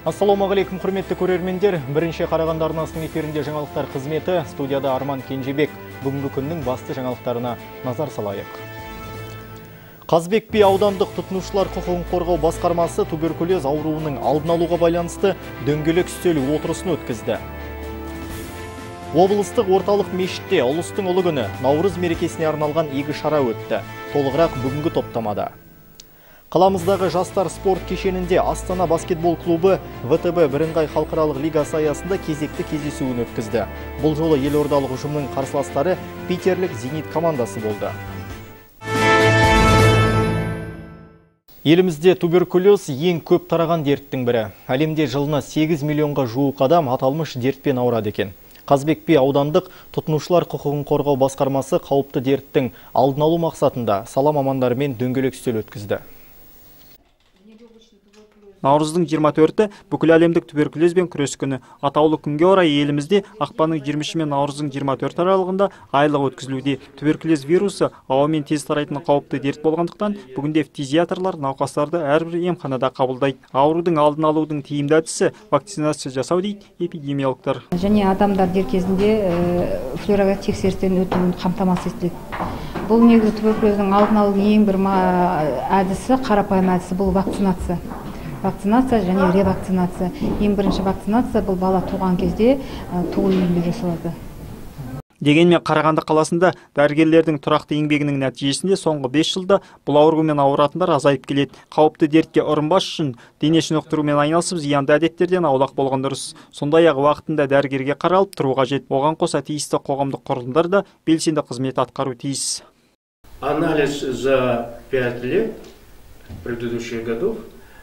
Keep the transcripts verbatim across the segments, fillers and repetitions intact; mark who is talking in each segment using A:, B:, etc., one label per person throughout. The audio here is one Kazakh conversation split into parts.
A: Ассалаумағалейкум, құрметті көрермендер. Бірінші Қарағанды арнасының эфирінде жаңалықтар қызметі, студияда Арман Кенжебек. Бүгінгі күннің басты жаңалықтарына назар салайық. Қазбек би аудандық тұтынушылар құқығын қорғау басқармасы туберкулез ауруының алдын алуға байланысты дөңгелек үстел отырысын өткізді. Облыстық орталық мешітте ұлыстың ұлы күні Наурыз мерекесіне арналған игі шара өтті. Толығырақ бүгінгі топтамада. Қаламыздағы жастар спорт кешенінде Астана баскетбол клубы вэ тэ бэ бірыңғай халықаралық лигасы аясында кезекті кездесуін өткізді. Бұл жолы елордалық ұжымның қарсыластары питерлік Зенит командасы болды. Елімізде туберкулез ең көп тараған дерттің бірі. Әлемде жылына сегіз миллионға жуық адам аталмыш дертпен ауырады екен. Қазбек би аудандық тұтынушылар құқығын қорғау басқармасы қауіпті дерттің алдын алу мақсатында сала мамандарымен дөңгелек үстел өткізді.
B: Наурыздың жиырма төрті бүкіл әлемдік туберкулезбен күрес күні. Атаулы күнге орай елімізде ақпанның жиырмасы мен наурыздың жиырма төрті аралығында айлық өткізілуде. Туберкулез вирусы ауамен тез тарайтын қауіпті дерт болғандықтан, бүгінде фтизиаторлар науқастарды әрбір емханада қабылдайды. Аурудың алдын алудың тиімді әдісі вакцинация жасау дейді эпидемиологтар.
C: Және адамдар дер кезінде флюорограф тексерістен өтуін қамтамасыз етіледі. Бұл негізі туберкулездің алдын алудың ең бір әдісі, қарапайым әдісі бұл вакцинация. Вакцинация және ревакцинация. Ең бірінші вакцинация бұл бала туған кезде туыл үйінде жасалады.
B: Дегенмен Қарағанды қаласында дәрігерлердің тұрақты еңбегінің нәтижесінде соңғы бес жылда бұл аурумен ауыратындар азайып келеді. Қауіпті дертке ұрынбас үшін дене шынықтырумен айналысып, зиянды әдеттерден аулақ болған дұрыс. Сондай-ақ уақытында дәрігерге қаралып тұру қажет. Оған қоса тиісті қоғамдық құрылымдар да белсенді қызмет атқару тиіс.
D: Анализ за пять лет предыдущих годов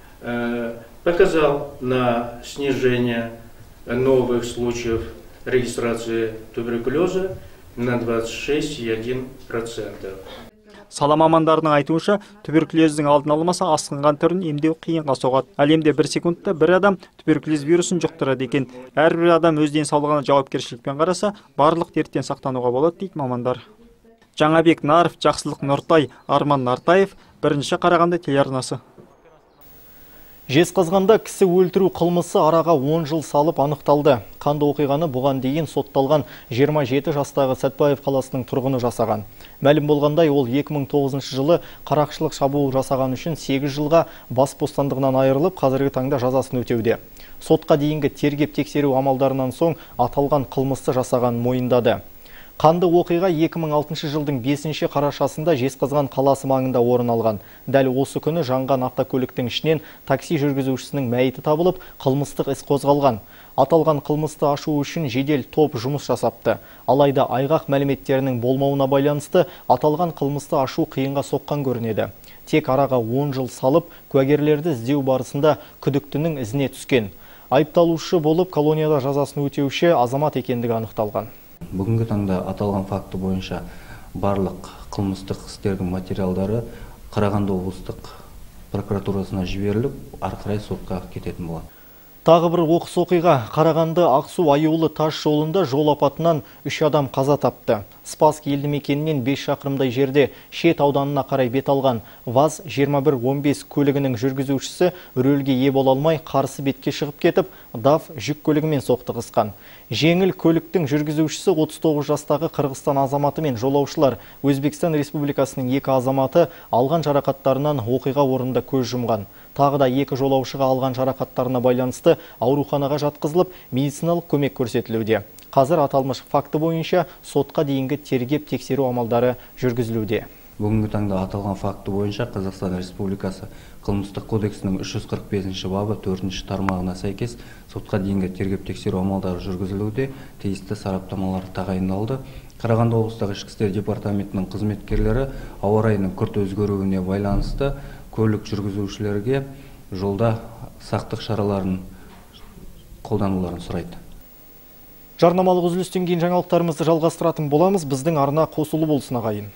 D: показал на снижение новых случаев регистрации туберкулеза на двадцать шесть и один процент.
B: Сала мамандарының айтуынша, туберкулездің алдын алмаса асқынған түрін емдеу қиынға соғады. Әлемде бір секундта бір адам туберкулез вирусын жұқтырады екен. Әрбір адам өз денсаулығына жауапкершілікпен қараса, барлық дерттен сақтануға болады дейді мамандар. Жаңабек Наров, Жақсылық Нұртай, Арман Нартаев, бірінші Қарағанды телеарнасы.
A: Жезқазғанда кісі өлтіру қылмысы араға он жыл салып анықталды. Қанды оқиғаны бұған дейін сотталған жиырма жеті жастағы Сәтбаев қаласының тұрғыны жасаған. Мәлім болғандай, ол екі мың тоғызыншы жылы қарақшылық шабуыл жасаған үшін сегіз жылға бас бостандығынан айырылып, қазіргі таңда жазасын өтеуде. Сотқа дейінгі тергеп тексеру амалдарынан соң аталған қылмысты жасаған мойындады. Қанды оқиға екі мың алтыншы жылдың бесінші қарашасында Жезқазған қаласы маңында орын алған. Дәл осы күні жанған автокөліктің ішінен такси жүргізушісінің мәйіті табылып, қылмыстық іс қозғалған. Аталған қылмысты ашу үшін жедел топ жұмыс жасапты. Алайда айғақ мәліметтерінің болмауына байланысты аталған қылмысты ашу қиынға соққан көрінеді. Тек араға он жыл салып, куәгерлерді іздеу барысында күдіктінің ізіне түскен. Айыпталушы болып колонияда жазасын өтеуші азамат екендігі анықталған.
E: Бүгінгі таңда аталған факті бойынша барлық қылмыстық істердің материалдары Қарағанды облыстық прокуратурасына жіберіліп, ары қарай сотқа кететін болады.
A: Тағы бір оқыс оқиға. Қарағанды Ақсу Аюлы тас жолында жол апатынан үш адам қаза тапты. Спасск елді мекенінен бес шақырымдай жерде Шет ауданына қарай бет алған ВАЗ жиырма бір он бес көлігінің жүргізушісі рөлге ие бола алмай қарсы бетке шығып кетіп, даф жүк көлігімен соқтығысқан. Жеңіл көліктің жүргізушісі отыз тоғыз жастағы Қырғызстан азаматы мен жолаушылар Өзбекстан Республикасының екі азаматы алған жарақаттарынан оқиға орнында көз жұмған. Тағы да екі жолаушыға алған жарақаттарына байланысты ауруханаға жатқызылып, медициналық көмек көрсетілуде. Қазір аталмыш факті бойынша сотқа дейінгі тергеп тексеру амалдары жүргізілуде.
E: Бүгінгі таңда аталған факті бойынша Қазақстан Республикасы қылмыстық кодексінің үш жүз қырық бесінші бабы төртінші тармағына сәйкес сотқа дейінгі тергеп тексеру амалдары жүргізілуде, тиісті сараптамалар тағайындалды. Қарағанды облыстық ішкі істер департаментінің қызметкерлері ауа райының күрт өзгеруіне байланысты көлік жүргізушілерге жолда сақтық шараларын қолдануларын сұрайды.
A: Жарнамалық үзілістен кейін жаңалықтарымызды жалғастыратын боламыз. Біздің арна қосулы болсын ағайын.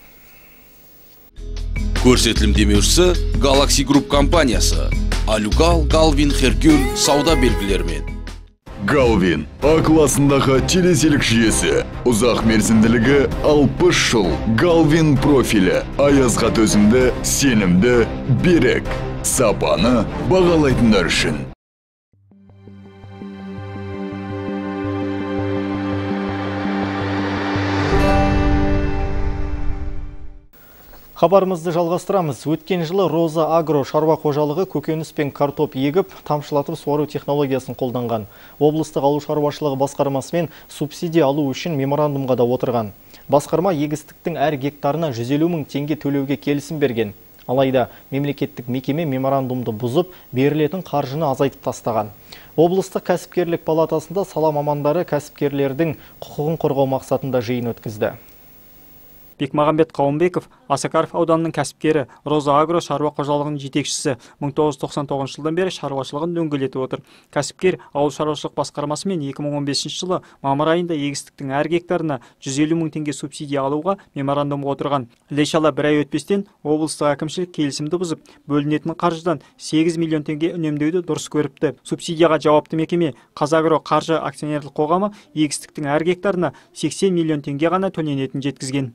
F: Көрсетілім демеушісі Galaxy Group компаниясы. Алюгал, Галвин, Херкюль сауда белгілерімен.
G: Галвин А классындағы телеселік жүйесі. Ұзақ мерзімділігі алпыс жыл. Галвин профилі. Аязға төзімді, сенімді, берік. Сапаны бағалайтындар үшін.
A: Хабарымызды жалғастырамыз. Өткен жылы Роза Агро шаруа қожалығы көкөніс пен картоп егіп, тамшылатып суару технологиясын қолданған. Облыстық ауыл шаруашылығы басқармасымен субсидия алу үшін меморандумға да отырған. Басқарма егістіктің әр гектарына жүз елу мың теңге төлеуге келісім берген. Алайда мемлекеттік мекеме меморандумды бұзып, берілетін қаржыны азайтып тастаған. Облыстық кәсіпкерлік палатасында сала мамандары кәсіпкерлердің құқығын қорғау мақсатында жиын өткізді.
B: Бекмағамбет Қауымбеков Асакаров ауданының кәсіпкері, Роза Агро шаруа қожалығының жетекшісі, мың тоғыз жүз тоқсан тоғызыншы жылдан бері шаруашылығын дөңгелетіп отыр. Кәсіпкер ауыл шаруашылық басқармасымен екі мың он бесінші жылы мамыр айында егістіктің әр гектарына жүз елу мың теңге субсидия алуға меморандумға отырған. Іле-шала бір ай өтпестен облыстық әкімшілік келісімді бұзып, бөлінетін қаржыдан сегіз миллион теңге үнемдеуді дұрыс көріпті. Субсидияға жауапты мекеме Қазагро қаржы акционерлік қоғамы егістіктің әр гектарына сексен миллион теңге ғана төленетінін жеткізген.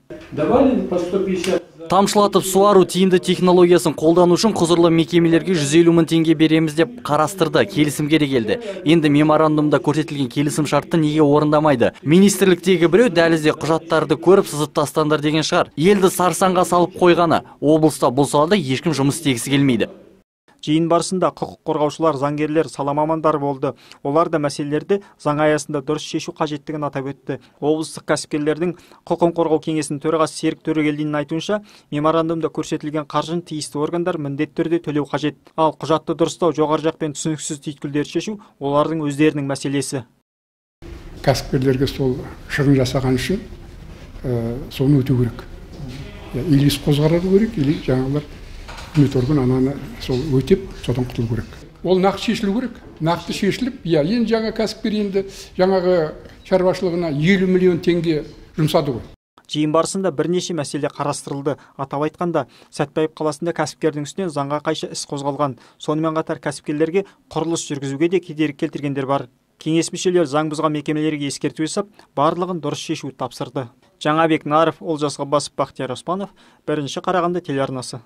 H: Тамшылатып суару тиімді технологиясын қолдану үшін құзырлы мекемелерге жүз елу мың теңге береміз деп қарастырды, келісімге де келді. Енді меморандумда көрсетілген келісім шартты неге орындамайды? Министрліктегі біреу дәлізде құжаттарды көріп сызып тастаңдар деген шығар. Елді сарсаңға салып қойғаны, облыста бұл салада ешкім жұмыс істегісі келмейді.
B: Жиын барысында құқық қорғаушылар, заңгерлер, сала мамандары болды. Олар да мәселелерді заң аясында дұрыс шешу қажеттігін атап өтті. Облыстық кәсіпкерлердің құқық қорғау кеңесінің төрағасы Серік Төрегелдиннің айтуынша, меморандумда көрсетілген қаржыны тиісті органдар міндетті түрде төлеу қажет. Ал құжатты дұрыстау, жоғары жақпен түсініксіз түйткілдерді шешу олардың өздерінің мәселесі.
I: Кәсіпкерлерге сол шығын жасаған үшін соны өтеу керек. Или іс қозғару керек, или жаңағылар үкімет орган ананы сол өтеп, содан құтылу керек. Ол нақты шешілу керек. Нақты шешіліп, иә, енді жаңа кәсіпкер енді жаңағы шаруашылығына елу миллион теңге жұмсады ғой.
B: Жиын барысында бірнеше мәселе қарастырылды. Атап айтқанда, Сәтпаев қаласында кәсіпкердің үстінен заңға қайшы іс қозғалған. Сонымен қатар кәсіпкерлерге құрылыс жүргізуге де кедергі келтіргендер бар. Кеңес мүшелері заң бұзған мекемелерге ескерту жасап, барлығын дұрыс шешу тапсырды. Жаңабек Наров, Олжас Ғаббасов, Бақтияр Оспанов, бірінші Қарағанды телеарнасы.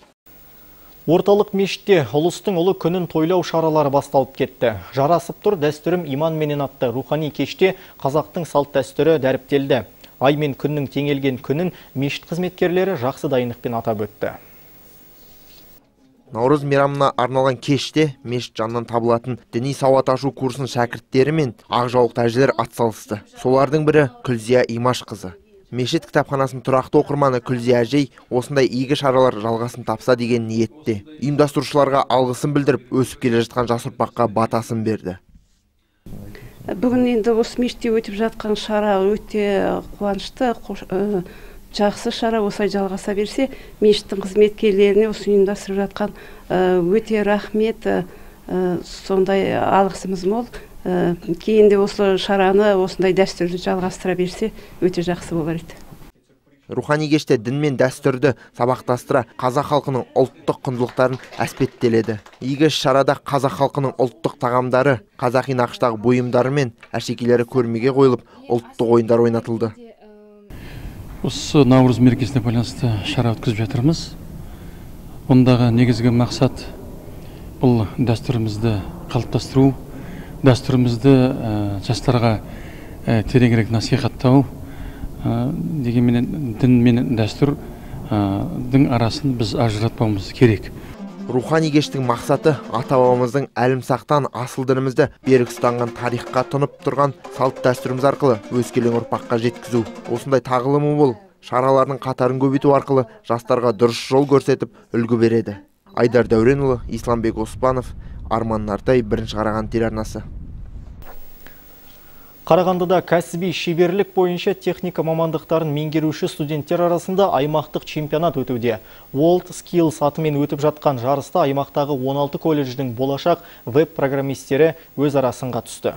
A: Орталық мешітте ұлыстың ұлы күнін тойлау шаралары басталып кетті. Жарасып тұр дәстүрім иман менен атты рухани кеште қазақтың салт дәстүрі дәріптелді. Ай мен күннің теңелген күнін мешіт қызметкерлері жақсы дайындықпен атап өтті.
J: Наурыз мейрамына арналған кеште мешіт жанынан табылатын діни сауат ашу курсының шәкірттері мен ақ жаулықты әжелер атсалысты. Солардың бірі Күлзия Имашқызы. Мешіт кітапханасының тұрақты оқырманы Күлзия әжей осындай игі шаралар жалғасын тапса деген ниетте. Ұйымдастырушыларға алғысын білдіріп, өсіп келе жатқан жас ұрпаққа батасын берді.
K: Бүгін енді осы мешітте өтіп жатқан шара өте қуанышты, жақсы шара. Осылай жалғаса берсе, мешіттің қызметкерлеріне осы ұйымдастырып жатқан өте рахмет, сондай алғысымыз мол. Кейінде осы шараны осындай дәстүрді жалғастыра берсе, өте жақсы болар еді.
J: Рухани кеште дін мен дәстүрді сабақтастыра қазақ халқының ұлттық құндылықтарын әспеттеледі. Игі шарада қазақ халқының ұлттық тағамдары, қазақи нақыштағы бұйымдары мен әшекейлері көрмеге қойылып, ұлттық ойындар ойнатылды.
L: Осы Наурыз мерекесіне байланысты шара өткізіп жатырмыз. Ондағы негізгі мақсат бұл дәстүрімізді қалыптастыру, дәстүрімізді жастарға тереңірек насихаттау, дегенмен дін мен дәстүрдің арасын біз ажыратпауымыз керек.
J: Рухани кештің мақсаты ата-бабамыздың әлімсақтан асыл дінімізді берік ұстанған тарихқа тұнып тұрған салт дәстүріміз арқылы өскелең ұрпаққа жеткізу. Осындай тағылымы бол, шаралардың қатарын көбейту арқылы жастарға дұрыс жол көрсетіп үлгі береді. Айдар Дәуренұлы, Исламбек Оспанов, Арман Нартай, бірінші Қарағанды телеарнасы.
A: Қарағандыда кәсіби шеберлік бойынша техника мамандықтарын меңгеруші студенттер арасында аймақтық чемпионат өтуде. World Skills атымен өтіп жатқан жарыста аймақтағы он алты колледждің болашақ веб-программистері өз арасынға түсті.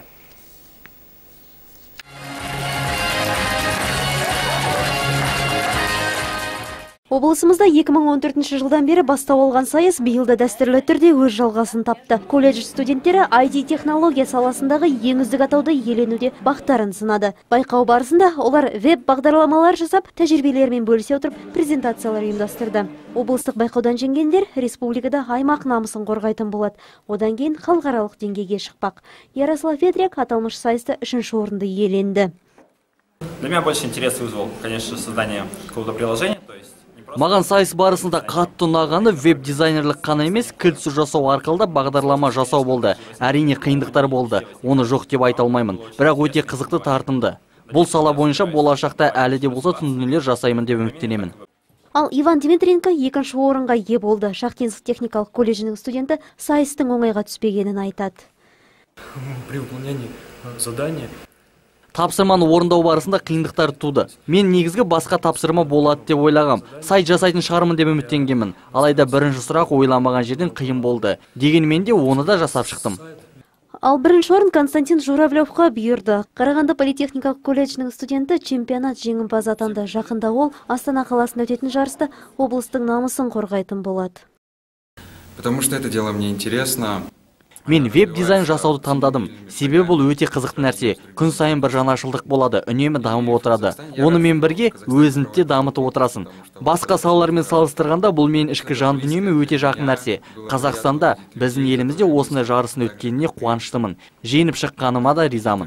M: Облысымызда екі мың он төртінші жылдан бері бастау алған сайыс биылда дәстүрлі түрде өз жалғасын тапты. Колледж студенттері ай ти технология саласындағы ең үздік атауды иеленуде бақтарын сынады. Байқау барысында олар веб бағдарламалар жасап, тәжірибелерімен бөлісе отырып, презентациялар ұйымдастырды. Облыстық байқаудан жеңгендер республикада аймақ намысын қорғайтын болады. Одан кейін халықаралық деңгейге шықпақ. Ярослав Ветряк аталмыш сайысты үшінші орынды иеленді.
N: Для меня больше интерес вызвал, конечно, создание какого-то приложения, то есть
H: Маған сайыс барысында қатты ұнағаны веб-дизайнерлік қана емес, кілтсіз жасау арқылы да бағдарлама жасау болды. Әрине қиындықтар болды, оны жоқ деп айта алмаймын, бірақ өте қызықты, тартымды. Бұл сала бойынша болашақта әлі де болса түнделер жасаймын деп үміттенемін.
M: Ал Иван Дмитренко екінші орынға ие болды. Шахтинск техникалық колледжінің студенті сайыстың оңайға түспегенін айтады.
N: При выполнении задания
H: Тапсырманы орындау барысында қиындықтар туды. Мен негізгі басқа тапсырма болады деп ойлағам. Сайт жасайтын шығармын деп үміттенгенмін. Алайда бірінші сұрақ ойламаған жерден қиын болды. Дегенмен де оны да жасап шықтым.
M: Ал бірінші орын Константин Журавлевқа бұйырды. Қарағанды политехникалық колледжінің студенті чемпионат жеңімпазы атанды. Жақында ол Астана қаласында өтетін жарыста облыстың намысын қорғайтын болады.
N: Потому что это дело мне интересно.
H: Мен веб-дизайн жасауды таңдадым. Себебі бұл өте қызықты нәрсе. Күн сайын бір жаңашылдық болады, үнемі дамып отырады. Онымен бірге өзіңді дамытып отырасың. Басқа салалармен салыстырғанда бұл мен ішкі жан дүниеме өте жақын нәрсе. Қазақстанда біздің елімізде осындай жарысын өткеніне қуаныштымын. Жеңіп шыққаныма да ризамын.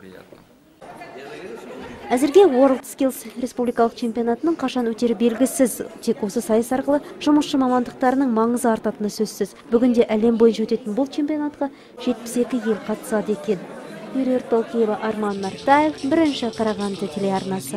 M: Әзірге World Skills республикалық чемпионатының қашан өтері белгісіз. Тек осы сайыс арқылы жұмысшы мамандықтарының маңызы артатыны сөзсіз. Бүгінде әлем бойынша өтетін бұл чемпионатқа жетпіс екі ел қатысады екен. Меруерт Толкиева, Арман Нартаев, бірінші Қарағанды телеарнасы.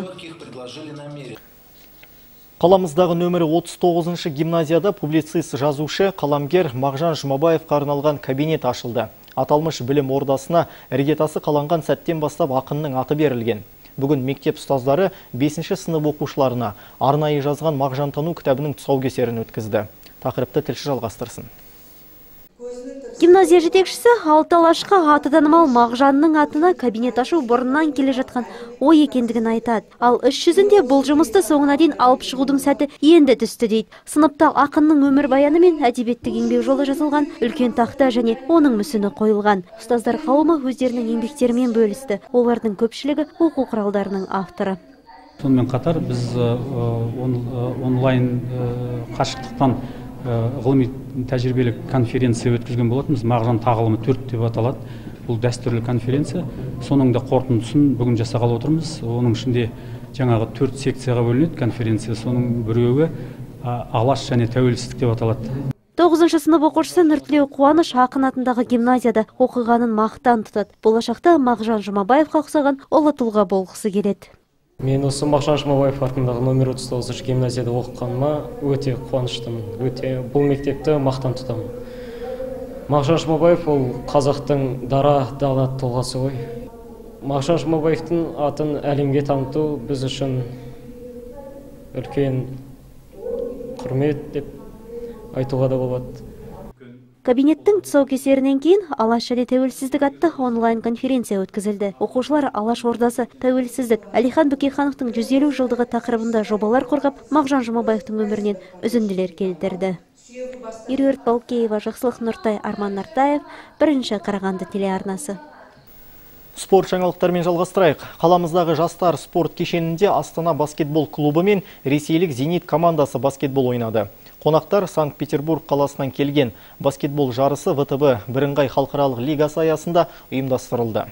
A: Қаламыздағы нөмірі отыз тоғызыншы гимназияда публицист жазушы қаламгер Мағжан Жұмабаевқа арналған кабинет ашылды. Аталмыш білім ордасына іргетасы қаланған сәттен бастап ақынның аты берілген. Бүгін мектеп ұстаздары бесінші сынып оқушыларына арнайы жазған Мағжантану кітабының тұсаукесерін өткізді. Тақырыпты тілші жалғастырсын.
M: Гимназия жетекшісі алты алашқа аты танымал Мағжанның атына кабинет ашу бұрыннан келе жатқан ой екендігін айтады. Ал іс жүзінде бұл жұмысты соңына дейін алып шығудың сәті енді түсті дейді. Сыныпта ақынның өмірбаяны мен әдебиеттік еңбек жолы жазылған үлкен тақта және оның мүсіні қойылған. Ұстаздар қауымы өздерінің еңбектерімен бөлісті. Олардың көпшілігі оқу құралдарының авторы.
L: Сонымен қатар біз онлайн қашықтықтан ғылыми тәжірибелік конференция өткізген болатынбыз. Мағжан тағылымы төрт деп аталады. Бұл дәстүрлі конференция. Соның да қорытындысын бүгін жасағалы отырмыз. Оның ішінде жаңағы төрт секцияға бөлінеді конференция. Соның біреуі алаш және тәуелсіздік деп аталады.
M: тоғызыншы сынып оқушысы Нұртілеу Қуаныш ақын атындағы гимназияда оқығанын мақтан тұтады. Болашақта Мағжан Жұмабаевқа ұқсаған ұлы тұлға болғысы келеді.
O: Мен осы Мағжан Жұмабаев атындағы номер отыз тоғызыншы гимназияда оқығаныма өте қуаныштымын. Өте бұл мектепті мақтан тұтамын. Мағжан Жұмабаев ол қазақтың дара дала тұлғасы ғой. Мағжан Жұмабаевтың атын әлемге таныту біз үшін үлкен құрмет деп айтуға да болады.
M: Кабинеттің тұсаукесерінен кейін Алаш және тәуелсіздік атты онлайн конференция өткізілді. Оқушылар Алаш ордасы, тәуелсіздік, Әлихан Бөкейхановтың жүз елу жылдығы тақырыбында жобалар қорғап, Мағжан Жұмабаевтың өмірінен үзінділер келтірді. Меруерт Толкиева, Жақсылық Нұртай, Арман Нартаев, бірінші Қарағанды телеарнасы.
A: Спорт жаңалықтармен жалғастырайық. Қаламыздағы жастар спорт кешенінде Астана баскетбол клубы мен ресейлік Зенит командасы баскетбол ойнады. Қонақтар Санкт-Петербург қаласынан келген. Баскетбол жарысы вэ тэ бэ бірыңғай халықаралық лигасы аясында ұйымдастырылды.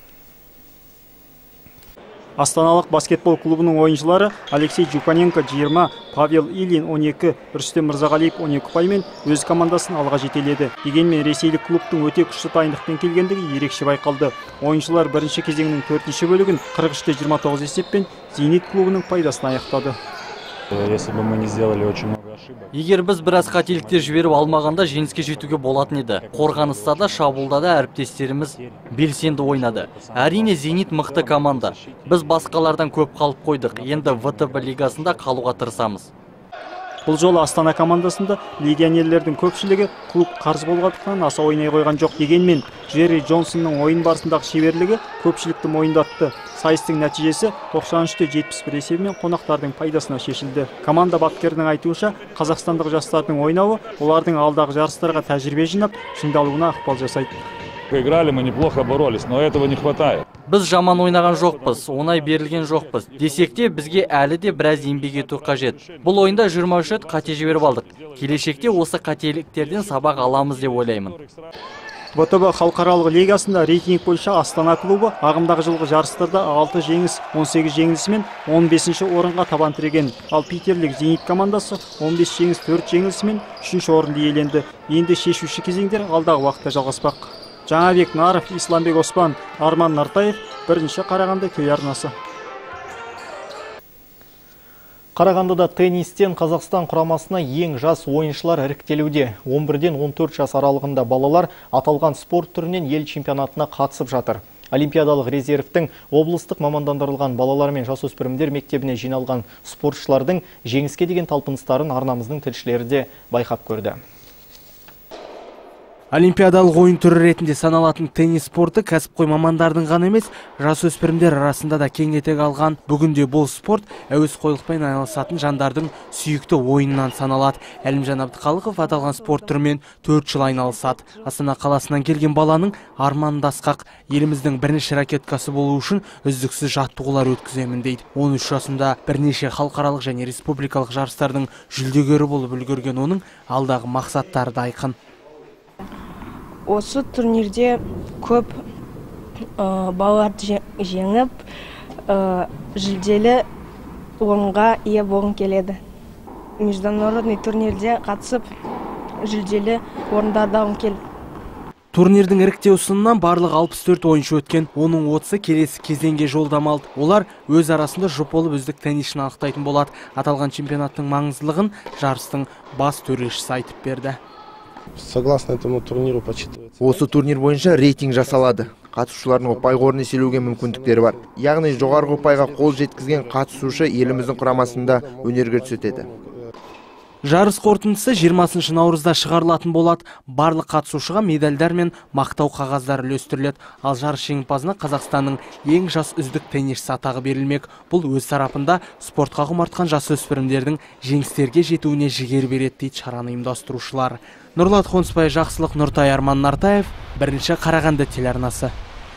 B: Астаналық баскетбол клубының ойыншылары Алексей Жупаненко жиырма, Павел Ильин он екі, Рүстем Мырзағалиев он екі ұпаймен өз командасын алға жетеледі. Дегенмен ресейлік клубтың өте күшті дайындықпен келгендігі ерекше байқалды. Ойыншылар бірінші кезеңнің төртінші бөлігін қырық үште жиырма тоғыз есеппен Зенит клубының пайдасына аяқтады.
P: Если бы мы не сделали очень много ошибок.
H: Егер біз біраз қателіктер жіберіп алмағанда жеңіске жетуге болатын еді. Қорғаныста да, шабуылда да әріптестеріміз белсенді ойнады. Әрине Зенит мықты команда. Біз басқалардан көп қалып қойдық. Енді вэ тэ бэ лигасында қалуға тырысамыз.
B: Бұл жолы Астана командасында легионерлердің көпшілігі клуб қарыз болғандықтан аса ойнай қойған жоқ. Дегенмен Джерри Джонсонның ойын барысындағы шеберлігі көпшілікті мойындатты. Сайыстың нәтижесі тоқсан үште жетпіс бір есебімен қонақтардың пайдасына шешілді. Команда бапкерінің айтуынша, қазақстандық жастардың ойнауы олардың алдағы жарыстарға тәжірибе жинап, шыңдалуына ықпал жасайды.
P: Играли, мы неплохо боролись, но этого не хватает.
H: Біз жаман ойнаған жоқпыз, оңай берілген жоқпыз. Десек те бізге әлі де біраз еңбек ету қажет. Бұл ойында жиырма үш рет қате жіберіп алдық. Келешекте осы қателіктерден сабақ аламыз деп ойлаймын.
B: В Т Б халықаралық лигасында рейтинг бойынша Астана клубы ағымдағы жылғы жарыстарда алты жеңіс, он сегіз жеңілісімен он бесінші орынға табан тіреген. Ал питерлік Зенит командасы он бес жеңіс, төрт жеңілісімен үшінші орынды иеленді. Енді шешуші кезеңдер алдағы уақытта жалғаспақ. Жаңабек Наров, Исламбек Оспан, Арман Нартаев, бірінші Қарағанды телеарнасы.
A: Қарағандыда теннистен Қазақстан құрамасына ең жас ойыншылар іріктелуде. он бірден он төрт жас аралығында балалар аталған спорт түрінен ел чемпионатына қатысып жатыр. Олимпиадалық резервтің облыстық мамандандырылған балалар мен жасөспірімдер мектебіне жиналған спортшылардың жеңіске деген талпыныстарын арнамыздың тілшілері де байқап көрді.
Q: Олимпиадалық ойын түрі ретінде саналатын теннис спорты кәсіпқой мамандардың ғана емес, жасөспірімдер арасында да кең етек алған. Бүгінде бұл спорт әуесқойлықпен айналысатын жандардың сүйікті ойынынан саналады. Әлімжан Абдықалықов аталған спорт түрімен төрт жыл айналысады. Астана қаласынан келген баланың арманында асқақ. Еліміздің бірінші ракеткасы болу үшін үздіксіз жаттығулар өткіземін дейді. он үш жасында бірнеше халықаралық және республикалық жарыстардың жүлдегері болып үлгерген оның алдағы мақсаттары да айқын.
R: Осы турнирде көп балаларды жеңіп, жүлделі орынға ие болғым келеді. Международный турнирде қатысып, жүлделі орындарды алғым келді.
Q: Турнирдің іріктеу сынынан барлық алпыс төрт ойыншы өткен, оның отызы келесі кезеңге жолдама алды. Олар өз арасында жұп болып үздік теннисшіні анықтайтын болады. Аталған чемпионаттың маңыздылығын жарыстың бас төрешісі айтып берді.
J: Согласно этому турниру подсчитывается. Осы турнир бойынша рейтинг жасалады. Қатысушылардың ұпай қорын еселеуге мүмкіндіктері бар. Яғни жоғарғы ұпайға қол жеткізген қатысушы еліміздің құрамасында өнер көрсетеді.
Q: Жарыс қорытындысы жиырмасыншы наурызда шығарылатын болады. Барлық қатысушыға медальдар мен мақтау қағаздары үлестіріледі. Ал жарыс жеңімпазына Қазақстанның ең жас үздік теннисшісі атағы берілмек. Бұл өз тарапында спортқа құмартқан жасөспірімдердің жеңістерге жетуіне жігер береді дейді шараны ұйымдастырушылар. Нұрлат Қонысбай, Жақсылық Нұртай, Арман Нартаев, бірінші Қарағанды телеарнасы.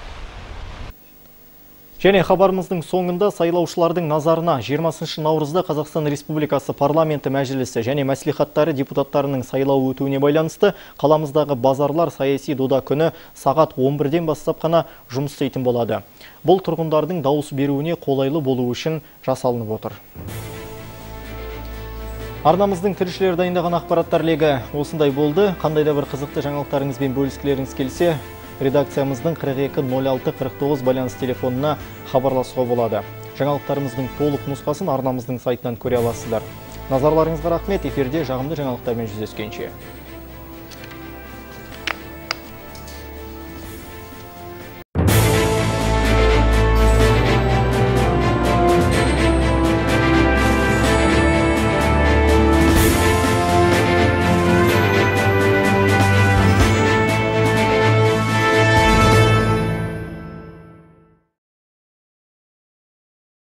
A: Және хабарымыздың соңында сайлаушылардың назарына жиырмасыншы наурызда Қазақстан Республикасы парламенті мәжілісі және мәслихаттары депутаттарының сайлауы өтуіне байланысты қаламыздағы базарлар саяси дода күні сағат он бірден бастап қана жұмыс істейтін болады. Бұл тұрғындардың дауыс беруіне қолайлы болу үшін жасалынып отыр. Арнамыздың тілшілері дайындаған ақпараттар легі осындай болды. Қандай да бір қызықты жаңалықтарыңызбен бөліскілеріңіз келсе, редакциямыздың қырық екі нөл алты қырық тоғыз байланыс телефонына хабарласуға болады. Жаңалықтарымыздың толық нұсқасын арнамыздың сайтынан көре аласыздар. Назарларыңызға рахмет. Эфирде жағымды жаңалықтармен жүздескенше.